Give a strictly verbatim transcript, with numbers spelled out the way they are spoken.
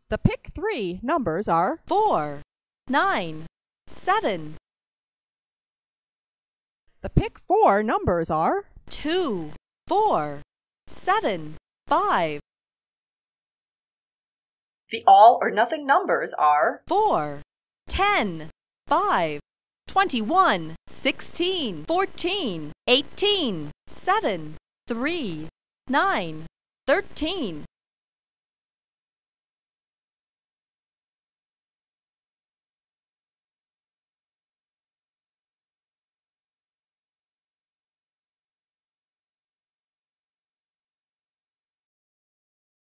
The pick three numbers are four, nine, seven. The pick four numbers are two, four, seven, five. The all or nothing numbers are four, ten, five, twenty-one, sixteen, fourteen, eighteen, seven, three, nine, thirteen,